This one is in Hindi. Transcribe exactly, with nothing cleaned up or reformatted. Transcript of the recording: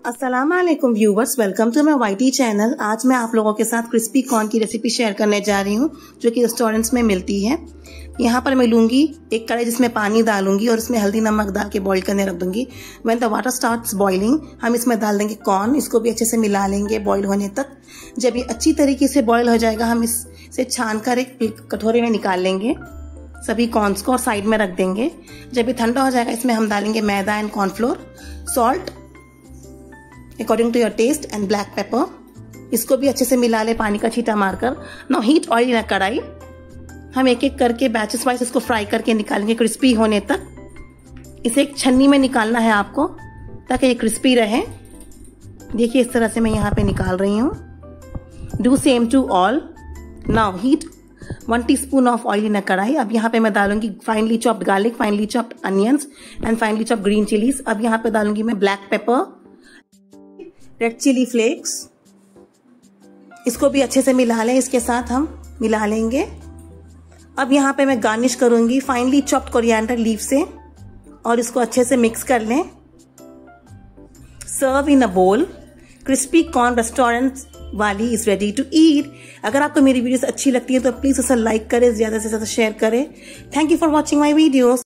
अस्सलाम वालेकुम viewers, welcome to my Y T channel. आज मैं आप लोगों के साथ क्रिस्पी कॉर्न की रेसिपी शेयर करने जा रही हूँ जो कि रेस्टोरेंट्स में मिलती है। यहाँ पर मैं लूँगी एक कढ़ाई जिसमें पानी डालूंगी और इसमें हल्दी नमक डाल के बॉईल करने रख दूंगी। When the water starts boiling हम इसमें डाल देंगे कॉर्न। इसको भी अच्छे से मिला लेंगे बॉईल होने तक। जब ये अच्छी तरीके से बॉईल हो जाएगा हम इससे छान कर एक कटोरे में निकाल लेंगे सभी कॉर्न्स को और साइड में रख देंगे। जब ये ठंडा हो जाएगा इसमें हम डालेंगे मैदा and cornflour, salt according to your taste and black pepper. इसको भी अच्छे से मिला ले पानी का छींटा मारकर। Now heat oil in a kadhai. हम एक एक करके बैचेस वाइज इसको फ्राई करके निकालेंगे क्रिस्पी होने तक। इसे एक छन्नी में निकालना है आपको ताकि ये क्रिस्पी रहे। देखिए इस तरह से मैं यहाँ पे निकाल रही हूँ। Do same to all. Now heat one teaspoon of oil in a kadhai. अब यहाँ पे मैं डालूंगी finely chopped garlic, finely chopped onions and finely chopped green chillies. अब यहाँ पे डालूंगी मैं black pepper, red chilli flakes. इसको भी अच्छे से मिला लें, इसके साथ हम मिला लेंगे। अब यहाँ पे मैं गार्निश करूंगी फाइनली चॉप्ड कोरिएंडर लीफ से और इसको अच्छे से मिक्स कर लें। सर्व in a bowl. Crispy corn restaurant वाली इज रेडी टू ईट। अगर आपको मेरी वीडियोस अच्छी लगती है तो प्लीज उसे लाइक करें, ज्यादा से ज्यादा शेयर करें। Thank you for watching my videos.